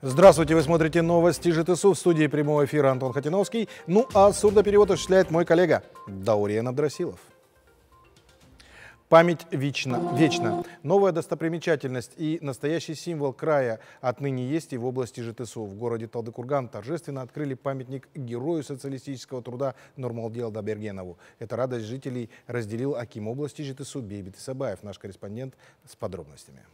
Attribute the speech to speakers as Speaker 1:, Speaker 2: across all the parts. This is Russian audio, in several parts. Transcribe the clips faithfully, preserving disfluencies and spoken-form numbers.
Speaker 1: Здравствуйте, вы смотрите новости ЖТСУ, в студии прямого эфира Антон Хатиновский. Ну а сурдоперевод осуществляет мой коллега Даурен Абдрасилов. Память вечна. вечна. Новая достопримечательность и настоящий символ края отныне есть и в области ЖТСУ. В городе Талдыкурган торжественно открыли памятник герою социалистического труда Нурмалде Алдабергенову. Эту радость жителей разделил аким области ЖТСУ Бейбит Исабаев, наш корреспондент с подробностями.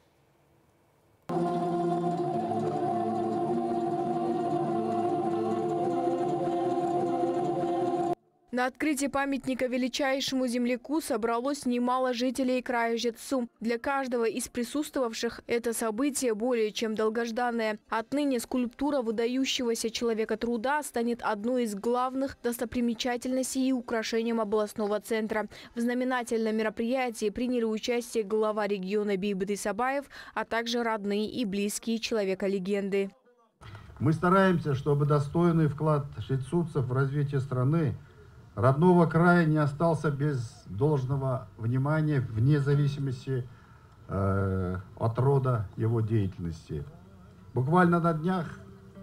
Speaker 2: На открытии памятника величайшему земляку собралось немало жителей края ЖТСУ. Для каждого из присутствовавших это событие более чем долгожданное. Отныне скульптура выдающегося человека труда станет одной из главных достопримечательностей и украшением областного центра. В знаменательном мероприятии приняли участие глава региона Бейбит Исабаев, а также родные и близкие человека-легенды.
Speaker 3: Мы стараемся, чтобы достойный вклад жтсуцев в развитие страны, родного края, не остался без должного внимания вне зависимости э, от рода его деятельности. Буквально на днях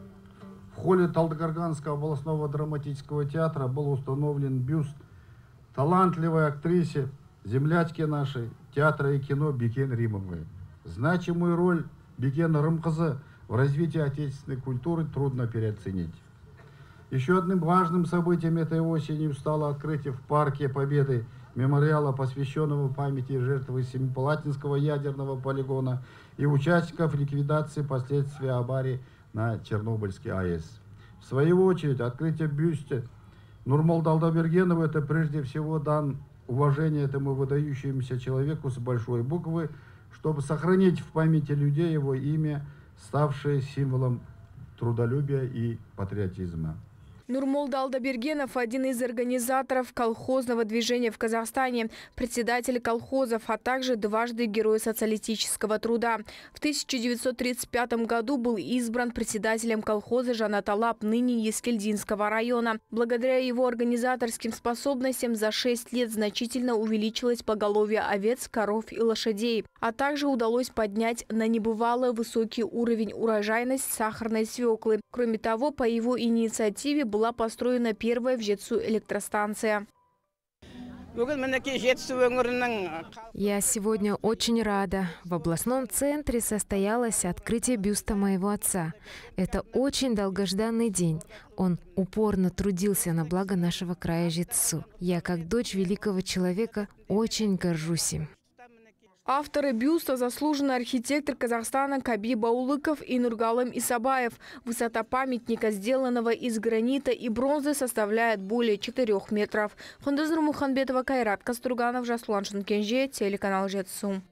Speaker 3: в холле Талдыкурганского областного драматического театра был установлен бюст талантливой актрисе, землячке нашей театра и кино Бекен Римовой. Значимую роль Бекен Рымкызы в развитии отечественной культуры трудно переоценить. Еще одним важным событием этой осени стало открытие в Парке Победы мемориала, посвященного памяти жертвы Семипалатинского ядерного полигона и участников ликвидации последствий аварии на Чернобыльской АЭС. В свою очередь, открытие бюста Нурмалде Алдабергенова – это прежде всего дан уважение этому выдающемуся человеку с большой буквы, чтобы сохранить в памяти людей его имя, ставшее символом трудолюбия и патриотизма.
Speaker 2: Нурмалде Алдабергенов – один из организаторов колхозного движения в Казахстане, председатель колхозов, а также дважды Герой социалистического труда. В тысяча девятьсот тридцать пятом году был избран председателем колхоза Жанаталап, ныне Ескельдинского района. Благодаря его организаторским способностям за шесть лет значительно увеличилось поголовье овец, коров и лошадей, а также удалось поднять на небывало высокий уровень урожайность сахарной свеклы. Кроме того, по его инициативе был была построена первая в ЖТСУ электростанция.
Speaker 4: Я сегодня очень рада. В областном центре состоялось открытие бюста моего отца. Это очень долгожданный день. Он упорно трудился на благо нашего края ЖТСУ. Я, как дочь великого человека, очень горжусь им.
Speaker 2: Авторы бюста – заслуженный архитектор Казахстана Каби Баулыков и Нургалым Исабаев. Высота памятника, сделанного из гранита и бронзы, составляет более четырёх метров. Хундазыр Муханбетова, Кайрат Кастурганов, Жасулан Шынкенже, телеканал ЖТСУ.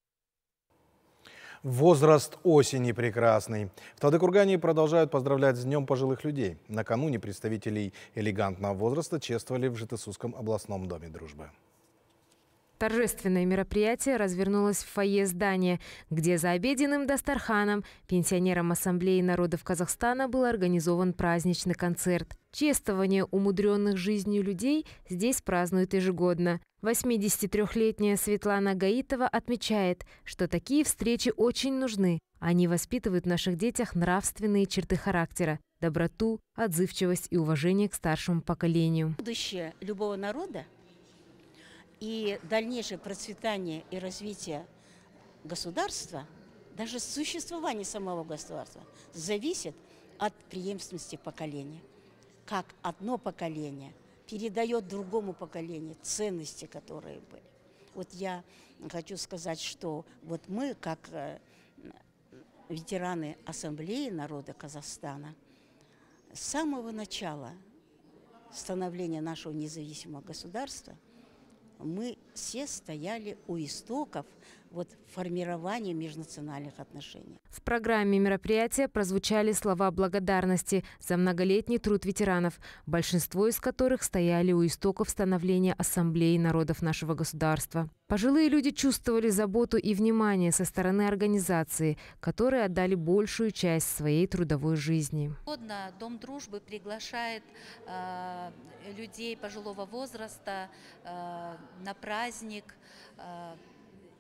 Speaker 1: Возраст осени прекрасный. В Талдыкургане продолжают поздравлять с Днем пожилых людей. Накануне представителей элегантного возраста чествовали в ЖТСУском областном доме дружбы.
Speaker 4: Торжественное мероприятие развернулось в фойе здания, где за обеденным дастарханом пенсионерам Ассамблеи народов Казахстана был организован праздничный концерт. Чествование умудренных жизнью людей здесь празднуют ежегодно. восьмидесятитрёхлетняя Светлана Гаитова отмечает, что такие встречи очень нужны. Они воспитывают в наших детях нравственные черты характера, доброту, отзывчивость и уважение к старшему поколению.
Speaker 5: Будущее любого народа и дальнейшее процветание и развитие государства, даже существование самого государства, зависит от преемственности поколения. Как одно поколение передает другому поколению ценности, которые были. Вот я хочу сказать, что вот мы, как ветераны Ассамблеи народа Казахстана, с самого начала становления нашего независимого государства мы все стояли у истоков вот, формирования межнациональных отношений.
Speaker 4: В программе мероприятия прозвучали слова благодарности за многолетний труд ветеранов, большинство из которых стояли у истоков становления Ассамблеи народов нашего государства. Пожилые люди чувствовали заботу и внимание со стороны организации, которые отдали большую часть своей трудовой жизни.
Speaker 6: Дом дружбы приглашает э, людей пожилого возраста э, на праздник, э,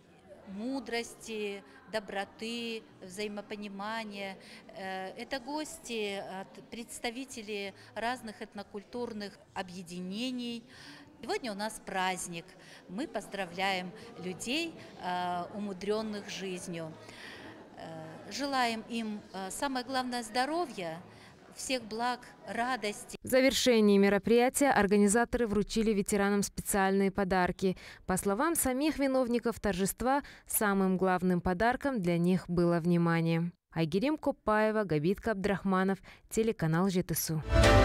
Speaker 6: мудрости, доброты, взаимопонимания. Это гости, представители разных этнокультурных объединений. Сегодня у нас праздник. Мы поздравляем людей, умудренных жизнью. Желаем им, самое главное, здоровья, всех благ, радости.
Speaker 4: В завершении мероприятия организаторы вручили ветеранам специальные подарки. По словам самих виновников торжества, самым главным подарком для них было внимание. Айгерим Копаева, Габит Кабдрахманов, телеканал ЖТСУ.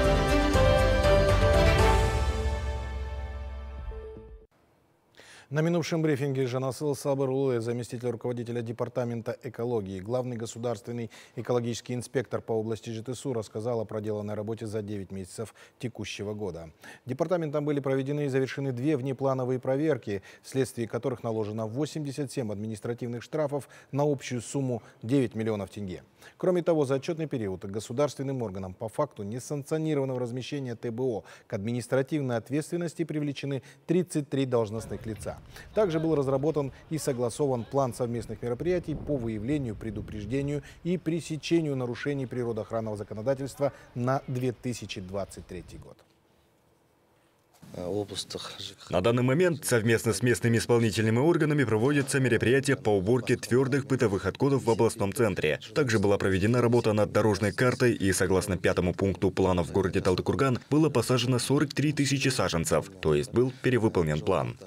Speaker 1: На минувшем брифинге Жанасыл Сабырлы, заместитель руководителя департамента экологии, главный государственный экологический инспектор по области ЖТСУ, рассказал о проделанной работе за девять месяцев текущего года. Департаментом были проведены и завершены две внеплановые проверки, вследствие которых наложено восемьдесят семь административных штрафов на общую сумму девять миллионов тенге. Кроме того, за отчетный период государственным органам по факту несанкционированного размещения ТБО к административной ответственности привлечены тридцать три должностных лица. Также был разработан и согласован план совместных мероприятий по выявлению, предупреждению и пресечению нарушений природоохранного законодательства на две тысячи двадцать третий год.
Speaker 7: На данный момент совместно с местными исполнительными органами проводятся мероприятия по уборке твердых бытовых отходов в областном центре. Также была проведена работа над дорожной картой, и согласно пятому пункту плана в городе Талдыкурган было посажено сорок три тысячи саженцев, то есть был перевыполнен план.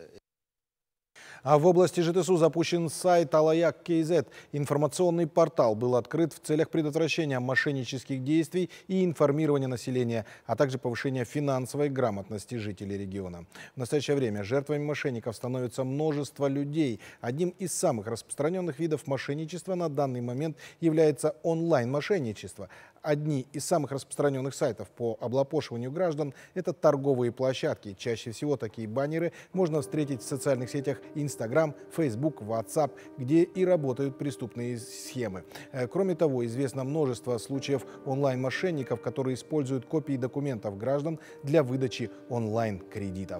Speaker 1: А в области ЖТСУ запущен сайт Алаяк точка кей зет. Информационный портал был открыт в целях предотвращения мошеннических действий и информирования населения, а также повышения финансовой грамотности жителей региона. В настоящее время жертвами мошенников становится множество людей. Одним из самых распространенных видов мошенничества на данный момент является онлайн-мошенничество. Одни из самых распространенных сайтов по облапошиванию граждан – это торговые площадки. Чаще всего такие баннеры можно встретить в социальных сетях Instagram, Facebook, WhatsApp, где и работают преступные схемы. Кроме того, известно множество случаев онлайн-мошенников, которые используют копии документов граждан для выдачи онлайн-кредитов.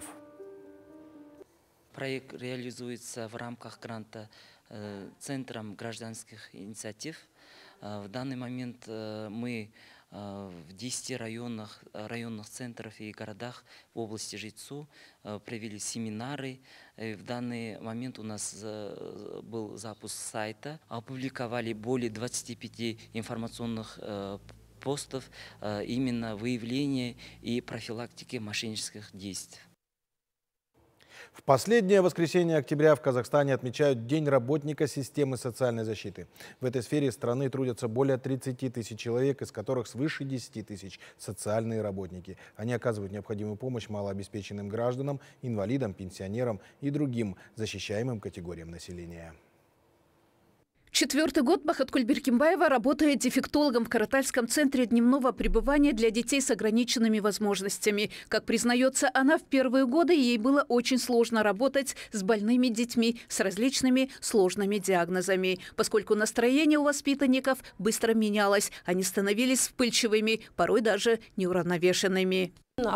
Speaker 8: Проект реализуется в рамках гранта э, Центром гражданских инициатив. В данный момент мы в десяти районах, районных центрах и городах в области ЖТСУ провели семинары. В данный момент у нас был запуск сайта. Опубликовали более двадцати пяти информационных постов именно выявления и профилактики мошеннических действий.
Speaker 1: В последнее воскресенье октября в Казахстане отмечают День работника системы социальной защиты. В этой сфере страны трудятся более тридцати тысяч человек, из которых свыше десяти тысяч социальные работники. Они оказывают необходимую помощь малообеспеченным гражданам, инвалидам, пенсионерам и другим защищаемым категориям населения.
Speaker 9: Четвертый год Бахаткуль Беркимбаева работает дефектологом в Каратальском центре дневного пребывания для детей с ограниченными возможностями. Как признается она, в первые годы ей было очень сложно работать с больными детьми с различными сложными диагнозами, поскольку настроение у воспитанников быстро менялось. Они становились вспыльчивыми, порой даже неуравновешенными.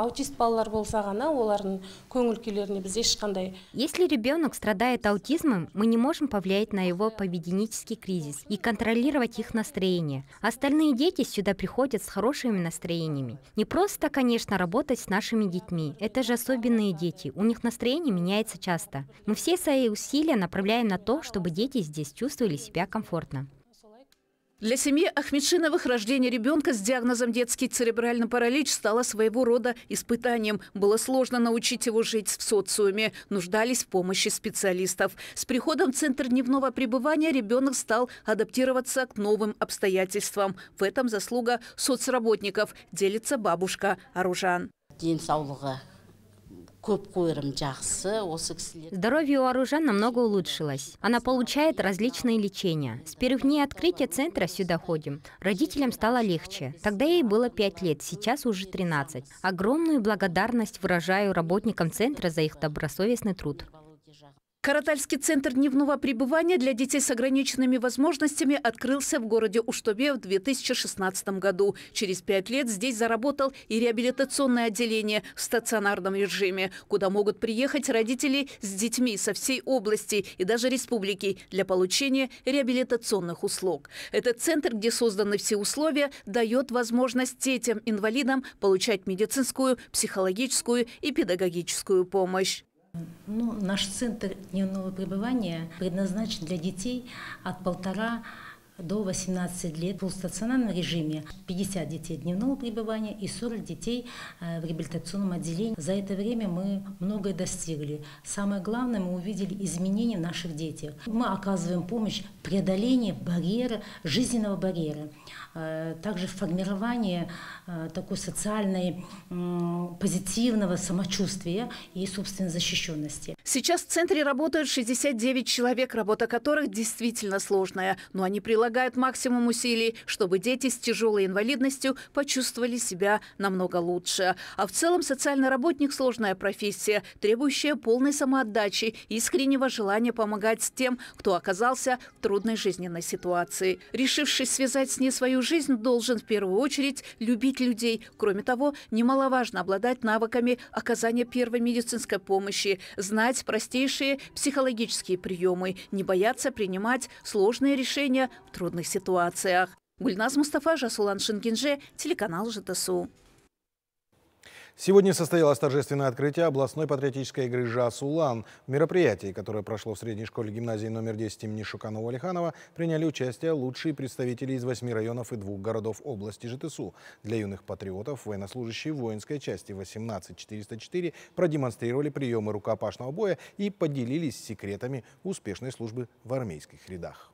Speaker 10: Если ребенок страдает аутизмом, мы не можем повлиять на его поведенческий кризис и контролировать их настроение. Остальные дети сюда приходят с хорошими настроениями. Не просто, конечно, работать с нашими детьми. Это же особенные дети. У них настроение меняется часто. Мы все свои усилия направляем на то, чтобы дети здесь чувствовали себя комфортно.
Speaker 9: Для семьи Ахмедшиновых рождение ребенка с диагнозом детский церебральный паралич стало своего рода испытанием. Было сложно научить его жить в социуме. Нуждались в помощи специалистов. С приходом в центр дневного пребывания ребенок стал адаптироваться к новым обстоятельствам. В этом заслуга соцработников, делится бабушка Аружан.
Speaker 10: Здоровье у Аружан намного улучшилось. Она получает различные лечения. С первых дней открытия центра сюда ходим. Родителям стало легче. Тогда ей было пять лет, сейчас уже тринадцать. Огромную благодарность выражаю работникам центра за их добросовестный труд.
Speaker 9: Каратальский центр дневного пребывания для детей с ограниченными возможностями открылся в городе Уштобе в две тысячи шестнадцатом году. Через пять лет здесь заработал и реабилитационное отделение в стационарном режиме, куда могут приехать родители с детьми со всей области и даже республики для получения реабилитационных услуг. Этот центр, где созданы все условия, дает возможность детям-инвалидам получать медицинскую, психологическую и педагогическую помощь.
Speaker 11: Ну, наш центр дневного пребывания предназначен для детей от полтора до восемнадцати лет в полустационарном режиме. пятьдесят детей дневного пребывания и сорок детей в реабилитационном отделении. За это время мы многое достигли. Самое главное, мы увидели изменения в наших детях. Мы оказываем помощь в преодолении барьера, жизненного барьера. Также формирование такой социальной, позитивного самочувствия и собственной защищенности.
Speaker 9: Сейчас в центре работают шестьдесят девять человек, работа которых действительно сложная, но они прилагают максимум усилий, чтобы дети с тяжелой инвалидностью почувствовали себя намного лучше. А в целом социальный работник – сложная профессия, требующая полной самоотдачи и искреннего желания помогать тем, кто оказался в трудной жизненной ситуации. Решившись связать с ней свою жизнь, должен в первую очередь любить людей. Кроме того, немаловажно обладать навыками оказания первой медицинской помощи, знать простейшие психологические приемы, не бояться принимать сложные решения в трудных ситуациях. Гульназ Мустафа, Жасулан Шингинже, телеканал ЖТСУ.
Speaker 1: Сегодня состоялось торжественное открытие областной патриотической игры «Жас-Улан». В мероприятии, которое прошло в средней школе гимназии номер десять имени Шуканова-Алиханова, приняли участие лучшие представители из восьми районов и двух городов области ЖТСУ. Для юных патриотов военнослужащие воинской части восемнадцать четыреста четыре продемонстрировали приемы рукопашного боя и поделились секретами успешной службы в армейских рядах.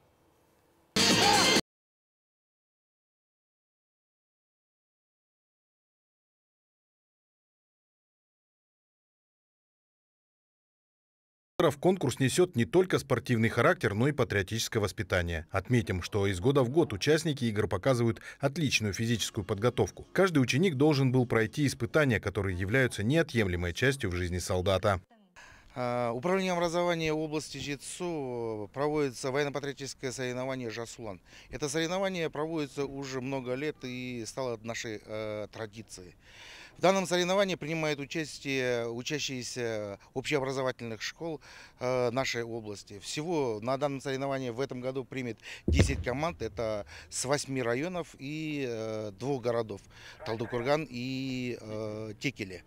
Speaker 1: Конкурс несет не только спортивный характер, но и патриотическое воспитание. Отметим, что из года в год участники игр показывают отличную физическую подготовку. Каждый ученик должен был пройти испытания, которые являются неотъемлемой частью в жизни солдата.
Speaker 12: Управлением образования области ЖТСУ проводится военно-патриотическое соревнование «Жас-Улан». Это соревнование проводится уже много лет и стало нашей э, традицией. В данном соревновании принимают участие учащиеся общеобразовательных школ э, нашей области. Всего на данном соревновании в этом году примет десять команд. Это с восьми районов и э, двух городов – Талдыкурган и э, Текеле.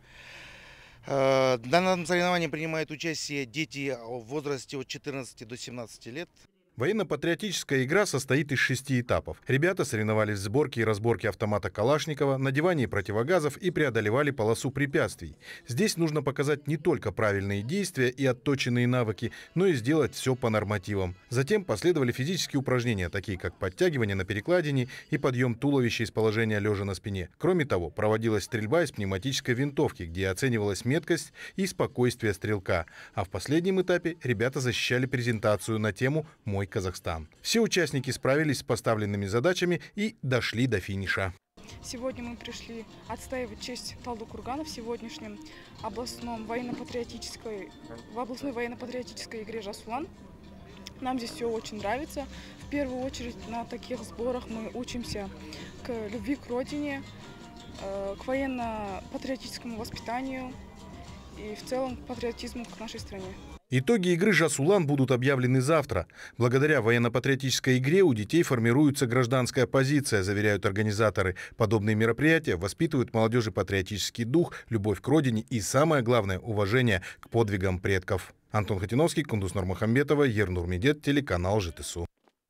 Speaker 12: Э, на данном соревновании принимают участие дети в возрасте от четырнадцати до семнадцати лет.
Speaker 1: Военно-патриотическая игра состоит из шести этапов. Ребята соревновались в сборке и разборке автомата Калашникова, надевании противогазов и преодолевали полосу препятствий. Здесь нужно показать не только правильные действия и отточенные навыки, но и сделать все по нормативам. Затем последовали физические упражнения, такие как подтягивание на перекладине и подъем туловища из положения лежа на спине. Кроме того, проводилась стрельба из пневматической винтовки, где оценивалась меткость и спокойствие стрелка. А в последнем этапе ребята защищали презентацию на тему «Мой Казахстан». Все участники справились с поставленными задачами и дошли до финиша.
Speaker 13: Сегодня мы пришли отстаивать честь Талдыкургана в сегодняшнем областном военно-патриотической, в областной военно-патриотической игре «Жас-Улан». Нам здесь все очень нравится. В первую очередь на таких сборах мы учимся к любви к родине, к военно-патриотическому воспитанию и в целом к патриотизму к нашей стране.
Speaker 1: Итоги игры «Жас-Улан» будут объявлены завтра. Благодаря военно-патриотической игре у детей формируется гражданская позиция, заверяют организаторы. Подобные мероприятия воспитывают молодежи патриотический дух, любовь к родине и, самое главное, уважение к подвигам предков. Антон Хатиновский, Кундус Нурмухамбетова, Ернур Медет, телеканал ЖТСУ.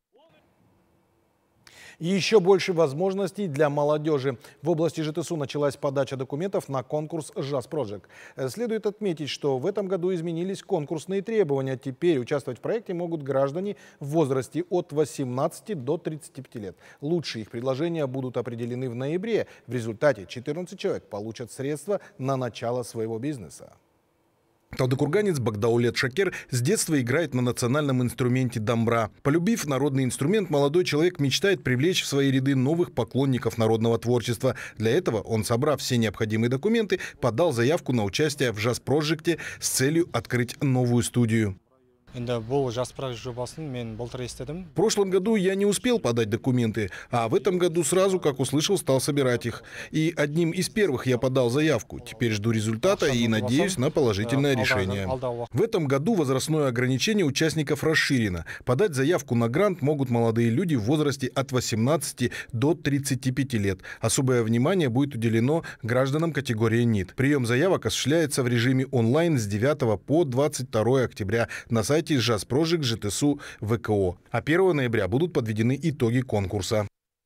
Speaker 1: И еще больше возможностей для молодежи. В области ЖТСУ началась подача документов на конкурс «Жас-Проджект». Следует отметить, что в этом году изменились конкурсные требования. Теперь участвовать в проекте могут граждане в возрасте от восемнадцати до тридцати пяти лет. Лучшие их предложения будут определены в ноябре. В результате четырнадцать человек получат средства на начало своего бизнеса. Талдыкурганец Багдаулет Шакер с детства играет на национальном инструменте дамбра. Полюбив народный инструмент, молодой человек мечтает привлечь в свои ряды новых поклонников народного творчества. Для этого он, собрав все необходимые документы, подал заявку на участие в «Жас-Проджекте» с целью открыть новую студию. В прошлом году я не успел подать документы, а в этом году сразу, как услышал, стал собирать их. И одним из первых я подал заявку. Теперь жду результата и надеюсь на положительное решение. В этом году возрастное ограничение участников расширено. Подать заявку на грант могут молодые люди в возрасте от восемнадцати до тридцати пяти лет. Особое внимание будет уделено гражданам категории НИИТ. Прием заявок осуществляется в режиме онлайн с девятого по двадцать второе октября на сайте ЖАС-Прожект ЖТСУ ВКО. А первого ноября будут подведены итоги конкурса.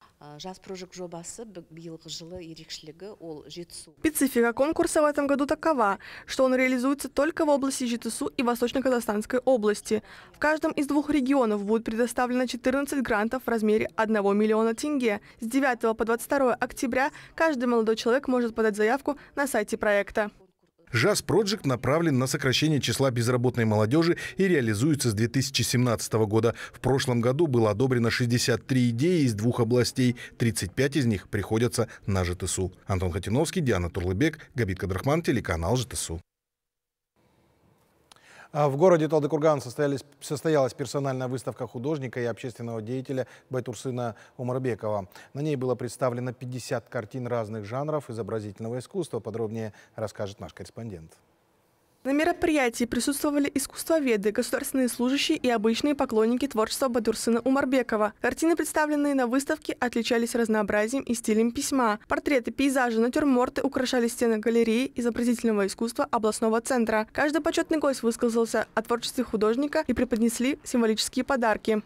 Speaker 13: Специфика конкурса в этом году такова, что он реализуется только в области ЖТСУ и Восточно-Казахстанской области. В каждом из двух регионов будет предоставлено четырнадцать грантов в размере одного миллиона тенге. С девятого по двадцать второе октября каждый молодой человек может подать заявку на сайте проекта.
Speaker 1: ЖАС-Прожект направлен на сокращение числа безработной молодежи и реализуется с две тысячи семнадцатого года. В прошлом году было одобрено шестьдесят три идеи из двух областей. тридцать пять из них приходятся на ЖТСУ. Антон Хатиновский, Диана Турлыбек, Габит Кадрахман, телеканал ЖТСУ. В городе Талдыкурган состоялась персональная выставка художника и общественного деятеля Байтурсына Умарбекова. На ней было представлено пятьдесят картин разных жанров изобразительного искусства. Подробнее расскажет наш корреспондент.
Speaker 13: На мероприятии присутствовали искусствоведы, государственные служащие и обычные поклонники творчества Байтурсына Умарбекова. Картины, представленные на выставке, отличались разнообразием и стилем письма. Портреты, пейзажи, натюрморты украшали стены галереи изобразительного искусства областного центра. Каждый почетный гость высказался о творчестве художника и преподнесли символические подарки.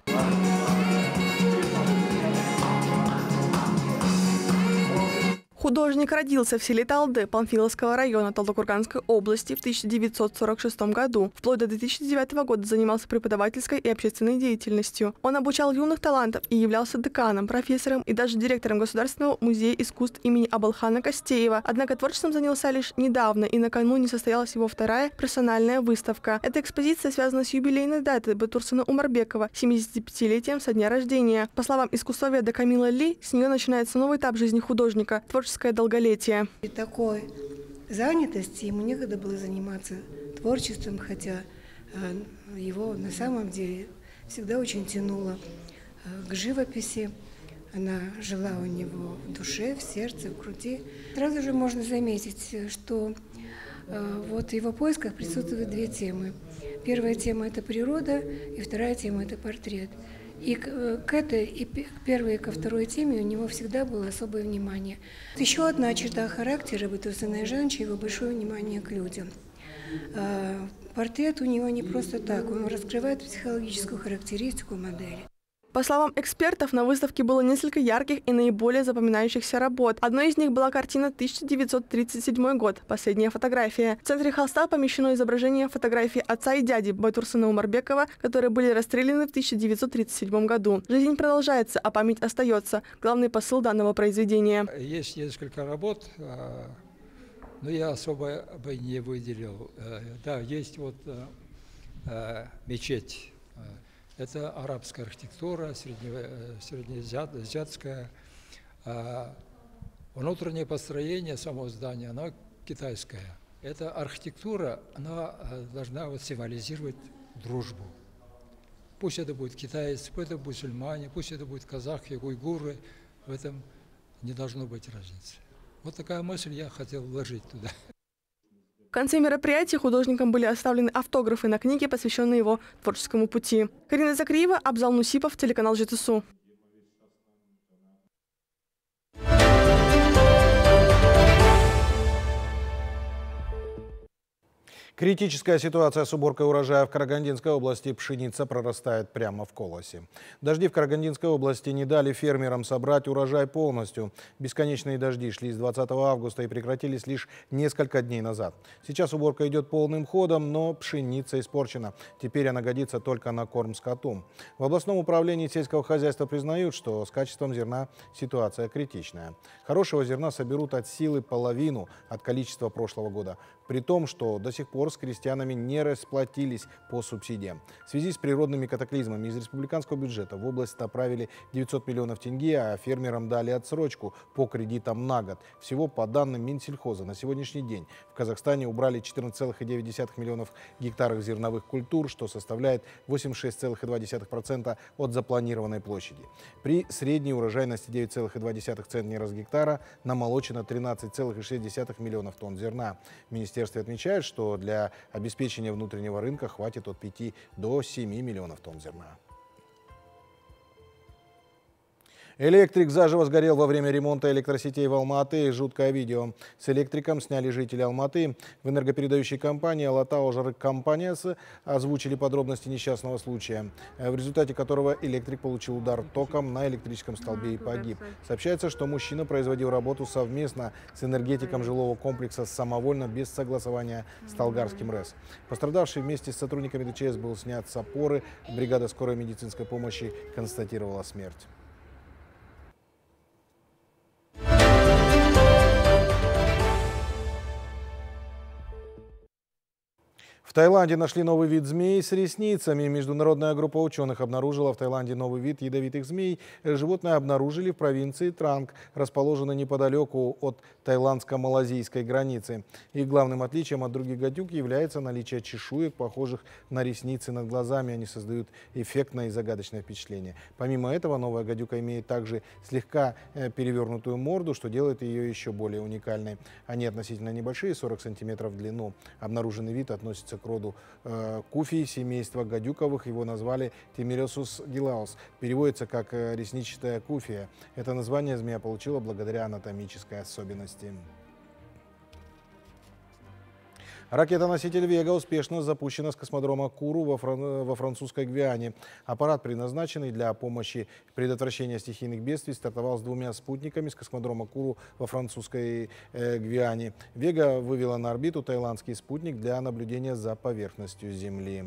Speaker 13: Художник родился в селе Талды Панфиловского района Талдыкурганской области в тысяча девятьсот сорок шестом году. Вплоть до две тысячи девятого года занимался преподавательской и общественной деятельностью. Он обучал юных талантов и являлся деканом, профессором и даже директором Государственного музея искусств имени Абалхана Костеева. Однако творчеством занялся лишь недавно, и накануне состоялась его вторая персональная выставка. Эта экспозиция связана с юбилейной датой Байтурсына Умарбекова, семидесятипятилетием со дня рождения. По словам искусствоведа Камила Ли, с нее начинается новый этап жизни художника – творческое долголетие.
Speaker 14: При такой занятости ему некогда было заниматься творчеством, хотя его на самом деле всегда очень тянуло к живописи. Она жила у него в душе, в сердце, в груди. Сразу же можно заметить, что вот в его поисках присутствуют две темы. Первая тема – это природа, и вторая тема – это портрет. И к этой, и к первой, и ко второй теме у него всегда было особое внимание. Еще одна черта характера Байтурсына Айжановича – его большое внимание к людям. Портрет у него не просто так, он раскрывает психологическую характеристику модели.
Speaker 13: По словам экспертов, на выставке было несколько ярких и наиболее запоминающихся работ. Одной из них была картина тысяча девятьсот тридцать седьмой год «Последняя фотография». В центре холста помещено изображение фотографий отца и дяди Байтурсына Умарбекова, которые были расстреляны в тысяча девятьсот тридцать седьмом году. Жизнь продолжается, а память остается. Главный посыл данного произведения.
Speaker 15: Есть несколько работ, но я особо бы не выделил. Да, есть вот мечеть. Это арабская архитектура, среднеазиатская. Внутреннее построение самого здания, оно китайское. Эта архитектура, она должна вот символизировать дружбу. Пусть это будет китайцы, пусть это будут мусульмане, пусть это будут казахи, уйгуры. В этом не должно быть разницы. Вот такая мысль я хотел вложить туда.
Speaker 13: В конце мероприятия художникам были оставлены автографы на книге, посвященные его творческому пути. Карина Закриева, Абзал Нусипов, телеканал ЖТСУ.
Speaker 1: Критическая ситуация с уборкой урожая в Карагандинской области. Пшеница прорастает прямо в колосе. Дожди в Карагандинской области не дали фермерам собрать урожай полностью. Бесконечные дожди шли с двадцатого августа и прекратились лишь несколько дней назад. Сейчас уборка идет полным ходом, но пшеница испорчена. Теперь она годится только на корм скоту. В областном управлении сельского хозяйства признают, что с качеством зерна ситуация критичная. Хорошего зерна соберут от силы половину от количества прошлого года. При том, что до сих пор пор с крестьянами не расплатились по субсидиям. В связи с природными катаклизмами из республиканского бюджета в область направили девятьсот миллионов тенге, а фермерам дали отсрочку по кредитам на год. Всего по данным Минсельхоза на сегодняшний день в Казахстане убрали четырнадцать целых девять десятых миллионов гектаров зерновых культур, что составляет восемьдесят шесть целых два десятых процента от запланированной площади. При средней урожайности девять целых два десятых центнера с гектара намолочено тринадцать целых шесть десятых миллионов тонн зерна. В министерстве отмечают, что для обеспечения внутреннего рынка хватит от пяти до семи миллионов тонн зерна. Электрик заживо сгорел во время ремонта электросетей в Алматы. Жуткое видео. С электриком сняли жители Алматы. В энергопередающей компании «Алатау Жарык-Компания» озвучили подробности несчастного случая, в результате которого электрик получил удар током на электрическом столбе и погиб. Сообщается, что мужчина производил работу совместно с энергетиком жилого комплекса самовольно, без согласования с Талгарским РЭС. Пострадавший вместе с сотрудниками ДЧС был снят с опоры. Бригада скорой медицинской помощи констатировала смерть. В Таиланде нашли новый вид змей с ресницами. Международная группа ученых обнаружила в Таиланде новый вид ядовитых змей. Животное обнаружили в провинции Транг, расположенной неподалеку от таиландско-малазийской границы. Их главным отличием от других гадюк является наличие чешуек, похожих на ресницы над глазами. Они создают эффектное и загадочное впечатление. Помимо этого, новая гадюка имеет также слегка перевернутую морду, что делает ее еще более уникальной. Они относительно небольшие, сорок сантиметров в длину. Обнаруженный вид относится к роду э, куфий, семейства гадюковых. Его назвали Тимиресус гилаус. Переводится как э, ресничатая куфия. Это название змея получила благодаря анатомической особенности. Ракета-носитель «Вега» успешно запущена с космодрома Куру во, Фран... во французской Гвиане. Аппарат, предназначенный для помощи предотвращения стихийных бедствий, стартовал с двумя спутниками с космодрома Куру во французской э, Гвиане. «Вега» вывела на орбиту таиландский спутник для наблюдения за поверхностью Земли.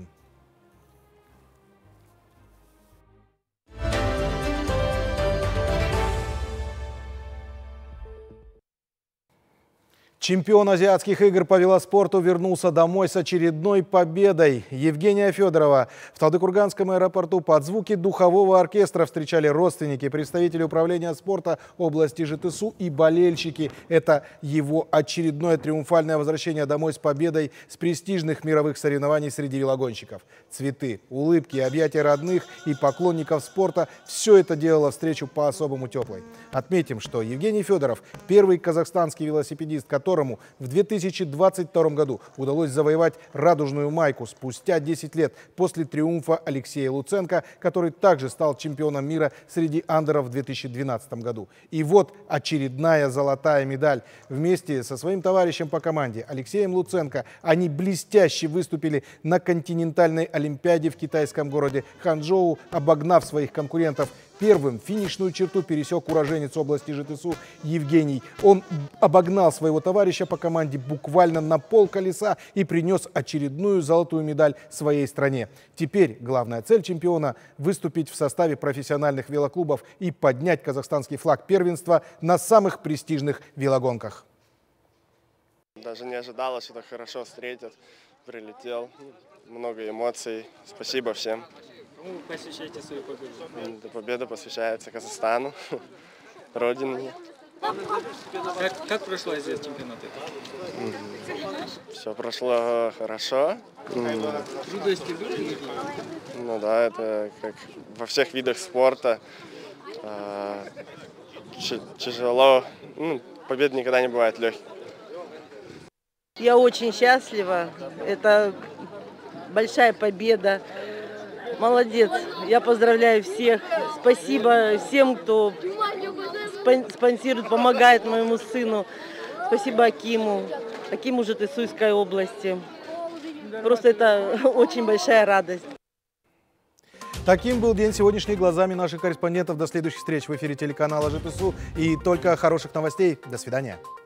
Speaker 1: Чемпион азиатских игр по велоспорту вернулся домой с очередной победой. Евгения Федорова. В Талдыкурганском аэропорту под звуки духового оркестра встречали родственники, представители управления спорта области ЖТСУ и болельщики. Это его очередное триумфальное возвращение домой с победой с престижных мировых соревнований среди велогонщиков. Цветы, улыбки, объятия родных и поклонников спорта – все это делало встречу по-особому теплой. Отметим, что Евгений Федоров – первый казахстанский велосипедист, который которому в две тысячи двадцать втором году удалось завоевать радужную майку спустя десять лет после триумфа Алексея Луценко, который также стал чемпионом мира среди андеров в две тысячи двенадцатом году. И вот очередная золотая медаль. Вместе со своим товарищем по команде Алексеем Луценко они блестяще выступили на континентальной олимпиаде в китайском городе Ханчжоу, обогнав своих конкурентов. Первым финишную черту пересек уроженец области ЖТСУ Евгений. Он обогнал своего товарища по команде буквально на пол колеса и принес очередную золотую медаль своей стране. Теперь главная цель чемпиона – выступить в составе профессиональных велоклубов и поднять казахстанский флаг первенства на самых престижных велогонках.
Speaker 16: Даже не ожидала, что так хорошо встретят. Прилетел. Много эмоций. Спасибо всем.
Speaker 17: Кому вы посвящаете свою победу?
Speaker 16: Эта победа посвящается Казахстану, родине.
Speaker 17: Как, как прошла здесь чемпионат?
Speaker 16: Все прошло хорошо.
Speaker 17: Трудности были?
Speaker 16: Ну да, это как во всех видах спорта. Тяжело. Ну, победа никогда не бывает легкой.
Speaker 18: Я очень счастлива. Это большая победа. Молодец. Я поздравляю всех. Спасибо всем, кто спонсирует, помогает моему сыну. Спасибо Акиму, Акиму Жетысуйской области. Просто это очень большая радость.
Speaker 1: Таким был день сегодняшний глазами наших корреспондентов. До следующих встреч в эфире телеканала ЖТСУ. И только хороших новостей. До свидания.